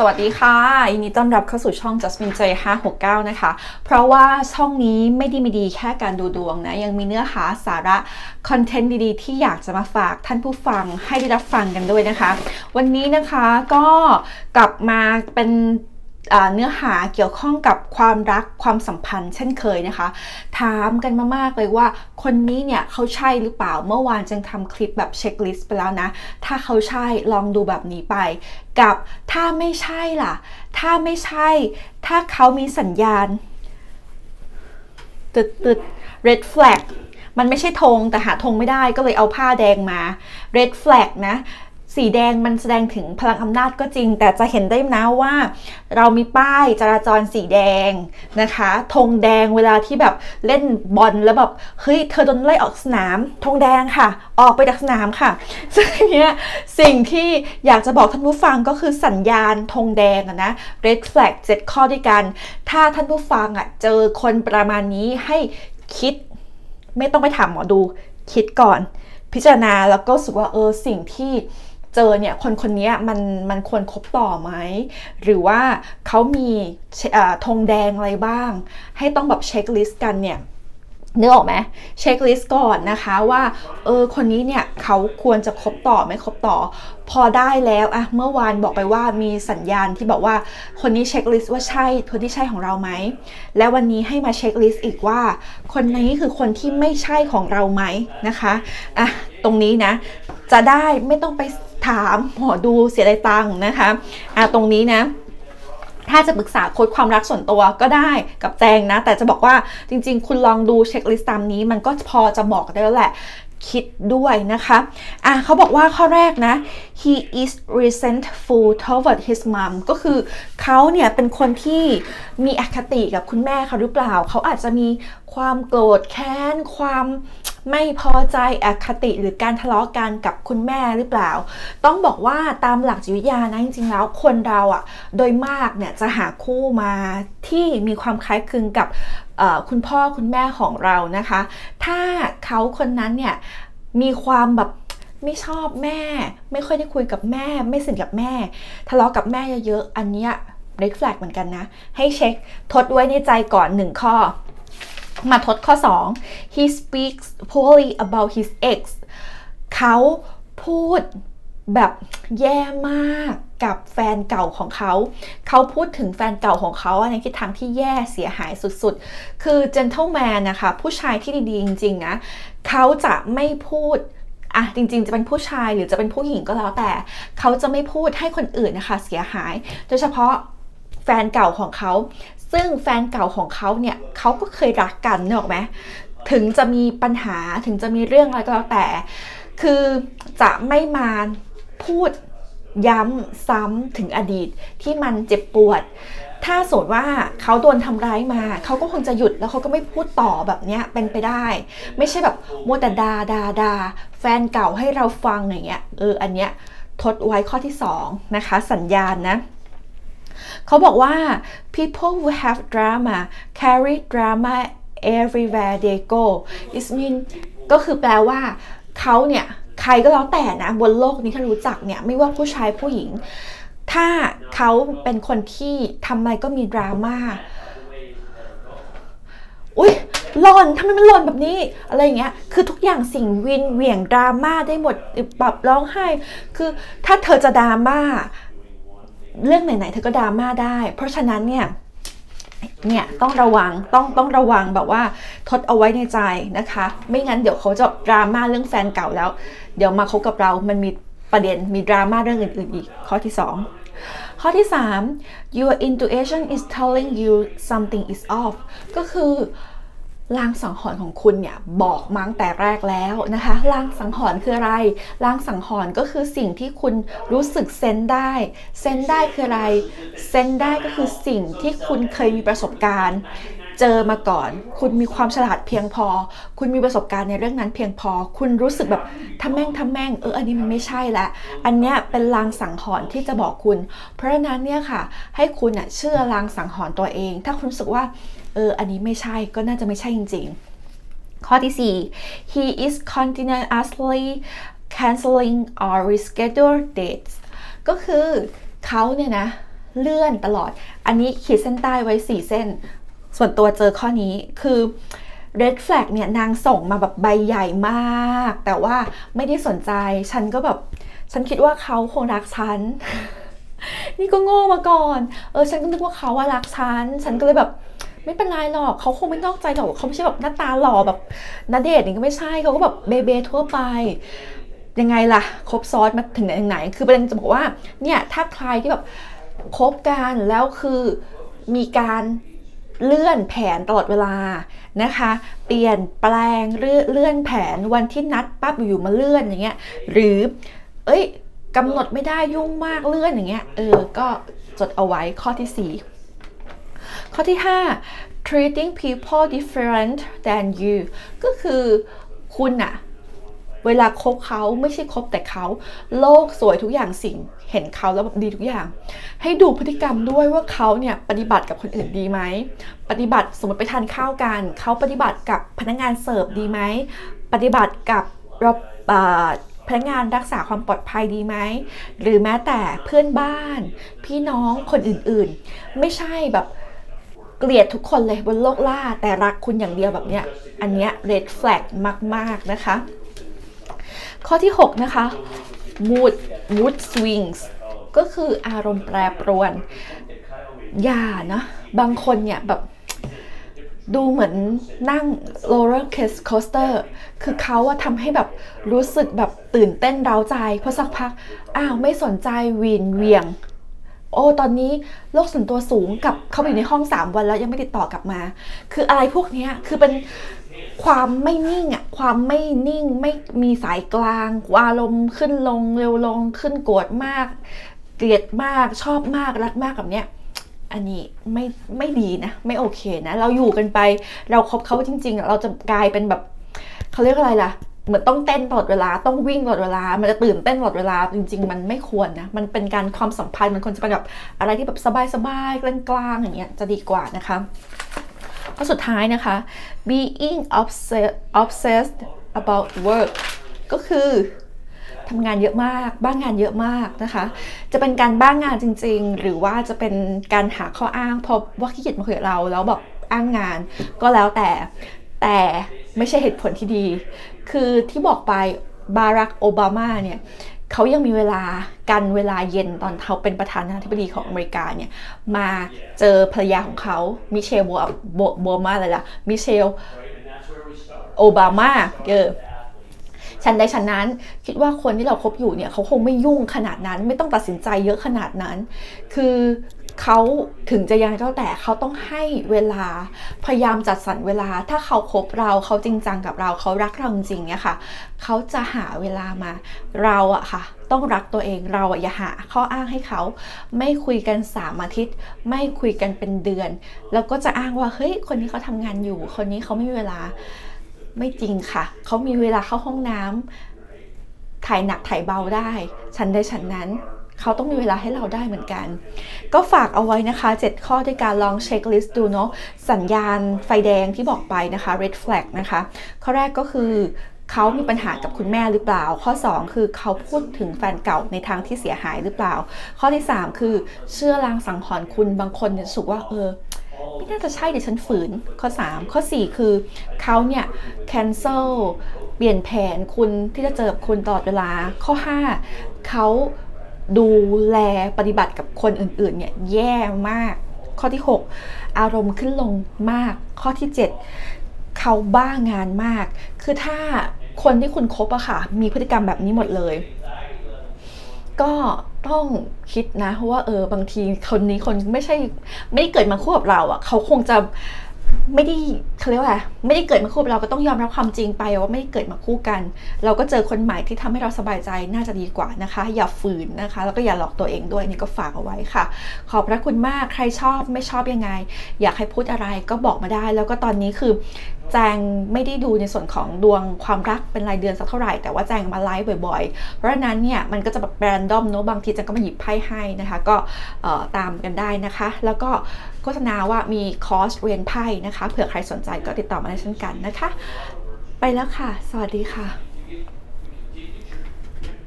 วัสดีค่ะยินดีต้อนรับเข้าสู่ช่อง Jasmine J 569นะคะเพราะว่าช่องนี้ไม่ดีแค่การดูดวงนะยังมีเนื้อหาสาระคอนเทนต์ดีๆที่อยากจะมาฝากท่านผู้ฟังให้ได้รับฟังกันด้วยนะคะวันนี้นะคะก็กลับมาเป็นเนื้อหาเกี่ยวข้องกับความรักความสัมพันธ์เช่นเคยนะคะถามกันมามากเลยว่าคนนี้เนี่ยเขาใช่หรือเปล่าเมื่อวานจึงทำคลิปแบบเช็คลิสต์ไปแล้วนะถ้าเขาใช่ลองดูแบบนี้ไปกับถ้าไม่ใช่ล่ะถ้าไม่ใช่ถ้าเขามีสัญญาณตึด red flag มันไม่ใช่ธงแต่หาธงไม่ได้ก็เลยเอาผ้าแดงมา red flag นะสีแดงมันแสดงถึงพลังอำนาจก็จริงแต่จะเห็นได้นะว่าเรามีป้ายจราจรสีแดงนะคะธงแดงเวลาที่แบบเล่นบอลแล้วแบบเฮ้ยเธอโดนไล่ออกสนามธงแดงค่ะออกไปจากสนามค่ะซึ่งเนี้ยสิ่งที่อยากจะบอกท่านผู้ฟังก็คือสัญญาณธงแดงนะ red flag 7 ข้อด้วยกันถ้าท่านผู้ฟังเจอคนประมาณนี้ให้คิดไม่ต้องไปถามหมอดูคิดก่อนพิจารณาแล้วก็รู้สึกว่าสิ่งที่เจอเนี่ยคนนี้มันควรคบต่อไหมหรือว่าเขามีธงแดงอะไรบ้างให้ต้องแบบเช็คลิสต์กันเนี่ยนึกออกไหมเช็คลิสต์ก่อนนะคะว่าคนนี้เนี่ยเขาควรจะคบต่อไม่คบต่อพอได้แล้วเมื่อวานบอกไปว่ามีสัญญาณที่บอกว่าคนนี้เช็คลิสต์ว่าใช่คนที่ใช่ของเราไหมแล้ววันนี้ให้มาเช็คลิสต์อีกว่าคนนี้คือคนที่ไม่ใช่ของเราไหมนะคะตรงนี้นะจะได้ไม่ต้องไปถามหมอดูเสียดายตังค์นะคะตรงนี้นะถ้าจะปรึกษาโค้ชความรักส่วนตัวก็ได้กับแจงนะแต่จะบอกว่าจริงๆคุณลองดูเช็คลิสต์ตามนี้มันก็พอจะบอกได้แล้วแหละคิดด้วยนะคะเขาบอกว่าข้อแรกนะ he is resentful toward his mom ก็คือเขาเนี่ยเป็นคนที่มีอคติกับคุณแม่เขาหรือเปล่าเขาอาจจะมีความโกรธแค้นความไม่พอใจอคติหรือการทะเลาะกันกับคุณแม่หรือเปล่าต้องบอกว่าตามหลักจิตวิทยานะจริงๆแล้วคนเราโดยมากเนี่ยจะหาคู่มาที่มีความคล้ายคลึงกับคุณพ่อคุณแม่ของเรานะคะถ้าเขาคนนั้นเนี่ยมีความแบบไม่ชอบแม่ไม่ค่อยได้คุยกับแม่ไม่สนิทกับแม่ทะเลาะกับแม่เยอะๆอันเนี้ย red flag เหมือนกันนะให้เช็คทดไว้ในใจก่อน1ข้อมาทดข้อ2 he speaks poorly about his ex เขาพูดแบบแย่มากกับแฟนเก่าของเขาพูดถึงแฟนเก่าของเขาในทิศทางที่แย่เสียหายสุดๆคือ gentleman นะคะผู้ชายที่ดีๆจริงๆนะเขาจะไม่พูดจริงๆจะเป็นผู้ชายหรือจะเป็นผู้หญิงก็แล้วแต่เขาจะไม่พูดให้คนอื่นนะคะเสียหายโดยเฉพาะแฟนเก่าของเขาซึ่งแฟนเก่าของเขาเนี่ยเขาก็เคยรักกันนึกออกไหมถึงจะมีปัญหาถึงจะมีเรื่องอะไรก็แล้วแต่คือจะไม่มาพูดย้ำซ้ำถึงอดีตที่มันเจ็บปวดถ้าสมมติว่าเขาโดนทำร้ายมาเขาก็คงจะหยุดแล้วเขาก็ไม่พูดต่อแบบนี้เป็นไปได้ไม่ใช่แบบมัวแต่ด่าแฟนเก่าให้เราฟังอย่างเงี้ยอันเนี้ยทดไว้ข้อที่2นะคะสัญญาณนะเขาบอกว่า people who have drama carry drama everywhere they go it mean ก็คือแปลว่าเขาเนี่ยใครก็แล้วแต่นะบนโลกนี้ถ้ารู้จักเนี่ยไม่ว่าผู้ชายผู้หญิงถ้าเขาเป็นคนที่ทำอะไรก็มีดราม่าอุ๊ยหล่อนทำไมมันหล่อนแบบนี้อะไรอย่างเงี้ยคือทุกอย่างสิ่งวินเหวี่ยงดราม่าได้หมดแบบร้องไห้คือถ้าเธอจะดราม่าเรื่องไหนๆเธอก็ดราม่าได้เพราะฉะนั้นเนี่ยต้องระวังต้องระวังแบบว่าทดเอาไว้ในใจนะคะไม่งั้นเดี๋ยวเขาจะดราม่าเรื่องแฟนเก่าแล้วเดี๋ยวมาคบกับเรามันมีประเด็นมีดราม่าเรื่องอื่นๆอีกข้อที่2ข้อที่3 your intuition is telling you something is off ก็คือลางสังหรณ์ของคุณเนี่ยบอกมาตั้งแต่แรกแล้วนะคะลางสังหรณ์คืออะไรลางสังหรณ์ก็คือสิ่งที่คุณรู้สึกเซนได้คืออะไรเซนได้ก็คือสิ่งที่คุณเคยมีประสบการณ์เจอมาก่อนคุณมีความฉลาดเพียงพอคุณมีประสบการณ์ในเรื่องนั้นเพียงพอคุณรู้สึกแบบทำแม่งอันนี้มันไม่ใช่ละอันเนี้ยเป็นลางสังหรณ์ที่จะบอกคุณเพราะฉะนั้นเนี่ยค่ะให้คุณเชื่อลางสังหรณ์ตัวเองถ้าคุณรู้สึกว่าอันนี้ไม่ใช่ก็น่าจะไม่ใช่จริงๆข้อที่4 he is continuously canceling or reschedule dates ก็คือเขาเนี่ยนะเลื่อนตลอดอันนี้ขีดเส้นใต้ไว้4เส้นส่วนตัวเจอข้อนี้คือ red flag เนี่ยนางส่งมาแบบใบใหญ่มากแต่ว่าไม่ได้สนใจฉันก็แบบฉันคิดว่าเขาคงรักฉัน นี่ก็โง่มาก่อนฉันก็นึกว่าเขาว่ารักฉันก็เลยแบบไม่เป็นไรหรอกเขาคงไม่นอกใจหรอกเขาไม่ใช่แบบหน้าตาหล่อแบบณเดชน์นี่ก็ไม่ใช่เขาก็แบบเบทั่วไปยังไงล่ะครบซอสมาถึงไหนคือประเด็นจะบอกว่าเนี่ยถ้าใครที่แบบคบกันแล้วคือมีการเลื่อนแผนตลอดเวลานะคะเปลี่ยนแปลงเลื่อนแผนวันที่นัดปั๊บอยู่มาเลื่อนอย่างเงี้ยหรือกำหนดไม่ได้ยุ่งมากเลื่อนอย่างเงี้ยก็จดเอาไว้ข้อที่4ข้อที่5 treating people different than you ก็คือคุณอะเวลาคบเขาไม่ใช่คบแต่เขาโลกสวยทุกอย่างสิ่งเห็นเขาแล้วแบบดีทุกอย่างให้ดูพฤติกรรมด้วยว่าเขาเนี่ยปฏิบัติกับคนอื่นดีไหมปฏิบัติสมมติไปทานข้าวกันเขาปฏิบัติกับพนักงานเสิร์ฟดีไหมปฏิบัติกับพนักงานรักษาความปลอดภัยดีไหมหรือแม้แต่เพื่อนบ้านพี่น้องคนอื่นๆไม่ใช่แบบเกลียดทุกคนเลยบนโลกล่าแต่รักคุณอย่างเดียวแบบเนี้ยอันเนี้ย red flag มากๆนะคะข้อที่6นะคะ mood swings ก็คืออารมณ์แปรปรวนอย่านะบางคนเนี่ยแบบดูเหมือนนั่ง roller coaster คือเขาอะทำให้แบบรู้สึกแบบตื่นเต้นเร้าใจพอสักพักไม่สนใจเวียงตอนนี้โลกส่วนตัวสูงกับเขาอยู่ในห้อง3 วันแล้วยังไม่ติดต่อกลับมาคืออะไรพวกนี้คือเป็นความไม่นิ่งความไม่นิ่งไม่มีสายกลางอารมณ์ขึ้นลงเร็วลงขึ้นโกรธมากเกลียดมากชอบมากรักมากแบบเนี้ยอันนี้ไม่ดีนะไม่โอเคนะเราอยู่กันไปเราคบเขาจริงๆเราจะกลายเป็นแบบเขาเรียกอะไรล่ะเหมือนต้องเต้นตลอดเวลาต้องวิ่งตลอดเวลามันจะตื่นเต้นตลอดเวลาจริงๆมันไม่ควรนะมันเป็นการความสัมพันธ์มันควรจะเป็นแบบอะไรที่แบบสบายๆกลางๆอย่างเงี้ยจะดีกว่านะคะข้อสุดท้ายนะคะ being obsessed about work ก็คือทำงานเยอะมากบ้างงานเยอะมากนะคะจะเป็นการบ้างงานจริงๆหรือว่าจะเป็นการหาข้ออ้างเพราะว่าขี้เกียจมาคุยกับเราแล้วแบบอ้างงานก็แล้วแต่ไม่ใช่เหตุผลที่ดีคือที่บอกไปบารักโอบามาเนี่ยเขายังมีเวลากันเวลาเย็นตอนเขาเป็นประธานาธิบดีของอเมริกาเนี่ยมาเจอภรรยาของเขามิเชลโบมาอะไรล่ะมิเชลโอบามาฉันใดฉันนั้นคิดว่าคนที่เราคบอยู่เนี่ยเขาคงไม่ยุ่งขนาดนั้นไม่ต้องตัดสินใจเยอะขนาดนั้นคือเขาถึงจะยังเจ้าแต่เขาต้องให้เวลาพยายามจัดสรรเวลาถ้าเขาคบเราเขาจริงจังกับเราเขารักเราจริงเนี่ยค่ะเขาจะหาเวลามาเราอะค่ะต้องรักตัวเองเราอะอย่าหาข้ออ้างให้เขาไม่คุยกัน3 อาทิตย์ไม่คุยกันเป็นเดือนแล้วก็จะอ้างว่าเฮ้ยคนนี้เขาทำงานอยู่คนนี้เขาไม่มีเวลาไม่จริงค่ะเขามีเวลาเข้าห้องน้ำถ่ายหนักถ่ายเบาได้ฉันได้ฉันนั้นเขาต้องมีเวลาให้เราได้เหมือนกันก็ฝากเอาไว้นะคะ7ข้อด้วยการลองเช็คลิสต์ดูเนาะสัญญาณไฟแดงที่บอกไปนะคะ red flag นะคะข้อแรกก็คือเขามีปัญหากับคุณแม่หรือเปล่าข้อ2คือเขาพูดถึงแฟนเก่าในทางที่เสียหายหรือเปล่าข้อที่3คือเชื่อลางสังหรณ์คุณบางคนรู้สึกว่าไม่น่าจะใช่เดี๋ยวฉันฝืนข้อ3ข้อ4คือเขาเนี่ย cancel เปลี่ยนแผนคุณที่จะเจอกับคุณตลอดเวลาข้อ5เขาดูแลปฏิบัติกับคนอื่นๆเนี่ยแย่มากข้อที่6อารมณ์ขึ้นลงมากข้อที่7เขาบ้างานมากคือถ้าคนที่คุณคบอะค่ะมีพฤติกรรมแบบนี้หมดเลยก็ต้องคิดนะว่าบางทีคนนี้คนไม่ได้เกิดมาคู่กับเราอะเขาคงจะไม่ได้เขาเรียกว่าไม่ได้เกิดมาคู่กับเราก็ต้องยอมรับความจริงไปว่าไม่ได้เกิดมาคู่กันเราก็เจอคนใหม่ที่ทำให้เราสบายใจน่าจะดีกว่านะคะอย่าฝืนนะคะแล้วก็อย่าหลอกตัวเองด้วยนี่ก็ฝากเอาไว้ค่ะขอบพระคุณมากใครชอบไม่ชอบยังไงอยากให้พูดอะไรก็บอกมาได้แล้วก็ตอนนี้คือแจงไม่ได้ดูในส่วนของดวงความรักเป็นรายเดือนสักเท่าไหร่แต่ว่าแจงมาไลฟ์บ่อยๆเพราะฉะนั้นเนี่ยมันก็จะแบบแรนดอมเนอะบางทีแจงก็มาหยิบไพ่ให้นะคะก็ตามกันได้นะคะแล้วก็โฆษณาว่ามีคอร์สเรียนไพ่นะคะเผื่อใครสนใจก็ติดต่อมาได้เช่นกันนะคะไปแล้วค่ะสวัสดีค่ะ